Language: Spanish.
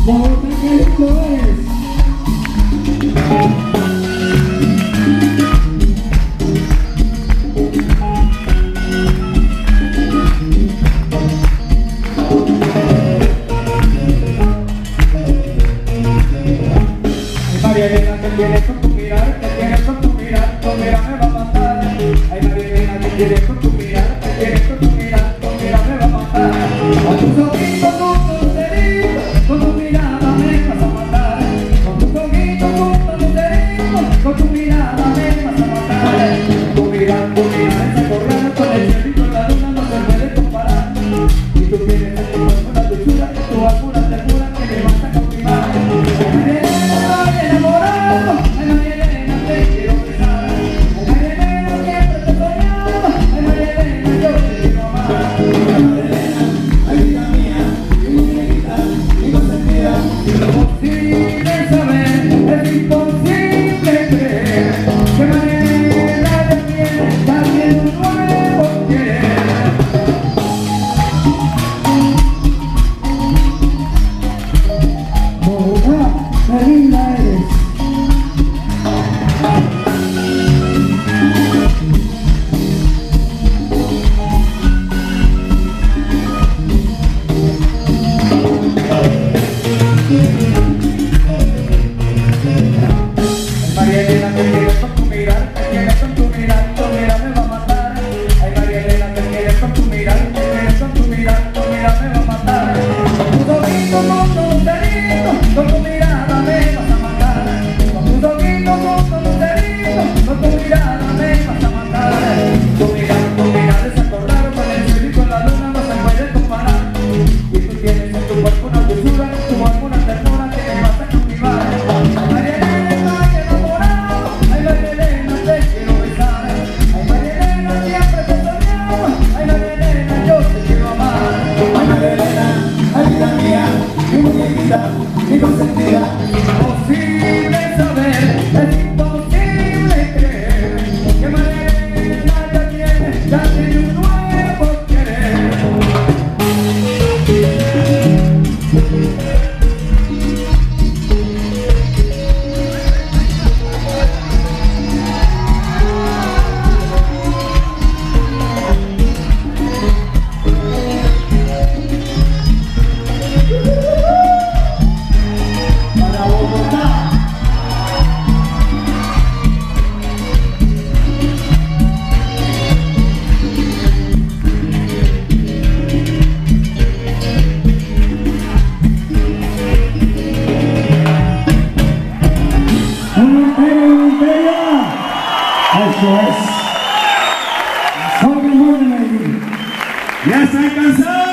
Bogotá, qué lindo es. María Elena, que tienes con tu mirar, que tienes con tu mirar, tu mirar me va a matar. Ay, María Elena, que tienes con tu mirar, que tienes con tu mirar, tu mirar me va a matar. Con tus ojitos, con tus deditos, con tu mirada me vas a matar. Con tus ojitos, con tus deditos, con tu mirada me vas a matar. Tu mirar es acordar, con el cielo y con la luna no se puede comparar. Y tú tienes en tu cuerpo la dulzura, en tu alma una ternura que me vas a cautivar. Mi consentida, imposible saber, es imposible creer que María Elena ya tiene un nuevo querer. Eso es. Ya está cansado.